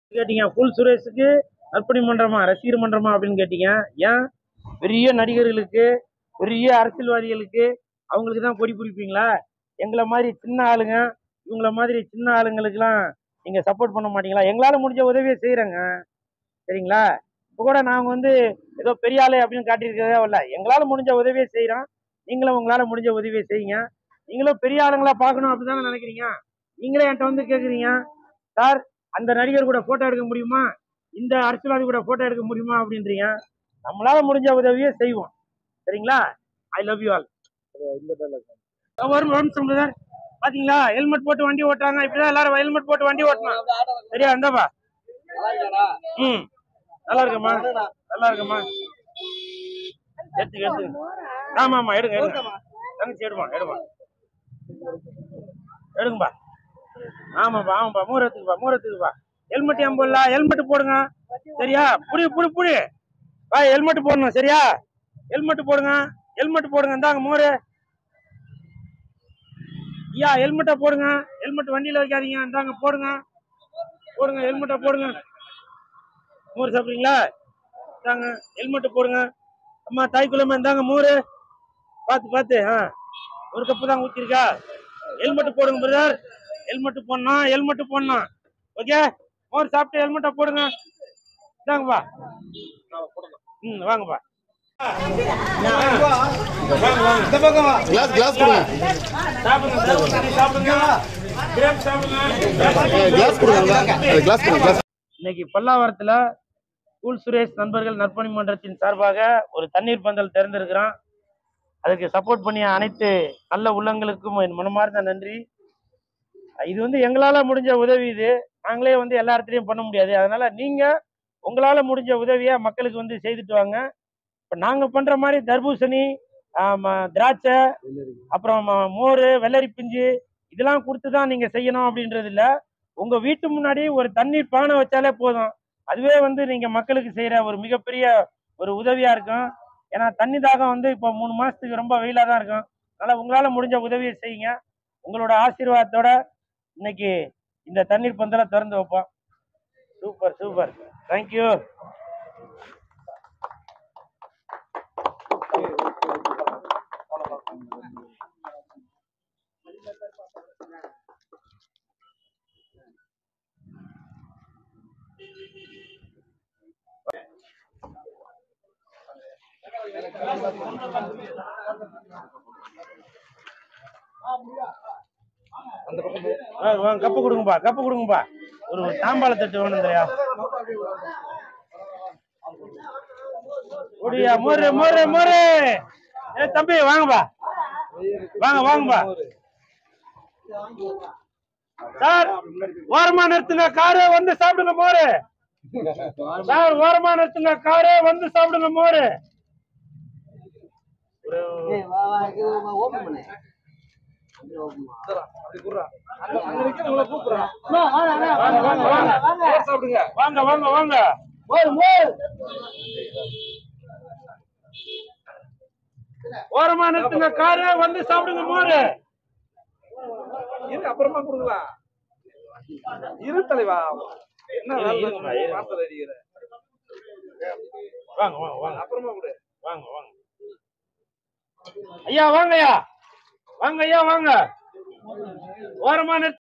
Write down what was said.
கேட்டீங்க ஃபுல் சுரேஷுக்கு நற்பணி மன்றமா ரசிகர் மன்றமா அப்படின்னு கேட்டீங்க. ஏன் பெரிய நடிகர்களுக்கு பெரிய அரசியல்வாதிகளுக்கு அவங்களுக்கு தான் கொடி பிடிப்பீங்களா? எங்களை மாதிரி சின்ன ஆளுங்க இவங்கள மாதிரி சின்ன ஆளுங்களுக்கெல்லாம் நீங்க சப்போர்ட் பண்ண மாட்டீங்களா? எங்களால முடிஞ்ச உதவியை செய்யறேங்க. சரிங்களா? இப்போ கூட நாங்க வந்து ஏதோ பெரிய ஆளு அப்படின்னு காட்டியிருக்கிறதே இல்லை. எங்களால முடிஞ்ச உதவியை செய்யறோம். நீங்களும் உங்களால முடிஞ்ச உதவியை செய்யுங்க. நீங்களும் பெரிய ஆளுங்களா பார்க்கணும் அப்படிதானே நினைக்கிறீங்க? நீங்களே என்கிட்ட வந்து கேக்குறீங்க, சார் அந்த நடிகர் கூட போட்டோ எடுக்க முடியுமா, இந்த அரசியல்வாதி கூட போட்டோ எடுக்க முடியுமா அப்படின்றீங்க. நம்மளால முடிஞ்ச உதவியை செய்வோம். சரிங்களா? I love you all. ஒரு நிமிஷம் சார். பாத்தீங்களா ஹெல்மெட் போட்டு வண்டி ஓட்டுறாங்க. இப்படிதான் எல்லாரும் ஹெல்மெட் போட்டு வண்டி ஓட்டணும். சரியா? இந்தாப்பா. ம் நல்லா இருக்கம்மா, நல்லா இருக்கம்மா. எடுத்துக்க எடுத்துக்க. ஆமா ஆமா எடுங்க எடுங்க. தங்கச்சி எடுமா எடுமா எடுங்கப்பா. ஆமாப்பா ஆமாப்பா. மூரத்துக்குப்பா. ஹெல்மெட் ஏன் போடல? ஹெல்மெட் போடுங்க. சரியா? புடி புடி புடி வா. ஹெல்மெட் போடணும். சரியா? ஹெல்மெட் போடுங்க. ஹெல்மெட் போடுங்க. இந்தாங்க மோரு. ஐயா ஹெல்மெட்டை போடுங்க. ஹெல்மெட் வண்டியில வைக்காதீங்க. இந்தாங்க போடுங்க. போடுங்க ஹெல்மெட்டை போடுங்க. மோர் சாப்பிடுறீங்களா? இந்தாங்க ஹெல்மெட் போடுங்க. அம்மா தாய்க்குள்ளமா இந்தாங்க மோரு. பார்த்து பார்த்து. ஒரு கப்பு தான் ஊற்றிருக்கா. ஹெல்மெட் போடுங்க பிரதர். ஹெல்மெட் போடணும். ஹெல்மெட் போடணும். ஓகே. மோர் சாப்பிட்டு ஹெல்மெட்டை போடுங்க. இந்தாங்கப்பா. ம் வாங்கப்பா. இன்னைக்கு பல்லாவரத்துல கூல் சுரேஷ் நண்பர்கள் நற்பணி மன்றத்தின் சார்பாக ஒரு தண்ணீர் பந்தல் திறந்திருக்கிறோம். அதுக்கு சப்போர்ட் பண்ணிய அனைத்து நல்ல உள்ளங்களுக்கும் என் மனமார்ந்த நன்றி. இது வந்து எங்களால முடிஞ்ச உதவி. இது நாங்களே வந்து எல்லா இடத்துலையும் பண்ண முடியாது. அதனால நீங்க உங்களால முடிஞ்ச உதவியை மக்களுக்கு வந்து செய்துட்டு வாங்க. இப்போ நாங்க பண்ற மாதிரி தர்பூசணி, திராட்சை, அப்புறம் மோர், வெள்ளரி பிஞ்சு இதெல்லாம் கொடுத்து தான் நீங்க செய்யணும் அப்படின்றது இல்லை. உங்க வீட்டு முன்னாடி ஒரு தண்ணீர் பானை வச்சாலே போதும். அதுவே வந்து நீங்க மக்களுக்கு செய்யற ஒரு மிகப்பெரிய ஒரு உதவியா இருக்கும். ஏன்னா தண்ணி தாகம் வந்து இப்போ 3 மாசத்துக்கு ரொம்ப வெயிலா தான் இருக்கும். அதனால உங்களால முடிஞ்ச உதவியை செய்யுங்க. உங்களோட ஆசீர்வாதத்தோட இன்னைக்கு இந்த தண்ணீர் பந்தலை திறந்து வைப்போம். Super super. தேங்க்யூ. கப்பு கொடுங்கப்பா. கப்பு கொடுங்கப்பா. ஒரு தாம்பாள தட்டு வேணும் இல்லையா? மோரு மோரு மோரு. தம்பி வாங்கப்பா. வாங்க வாங்கப்பா. சார் ஓரமா நிறுத்துங்க காரு. வந்து சாப்பிடுங்க மோரு. சார் ஓரமா நிறுத்துங்க காரு. வந்து சாப்பிடுங்க மோரு. வாங்க வாங்க வாங்க. ஓரமா நிறுத்துங்க காரு. வந்து சாப்பிடுங்க மோரு. அப்புறமா கொடுக்கலாம். இரு தலைவா. என்ன வாங்க வாங்க வாங்க. அப்புறமா கொடு. வாங்க வாங்க ஐயா. வாங்க ஐயா. வாங்க ஐயா. வாங்க. ஓரமா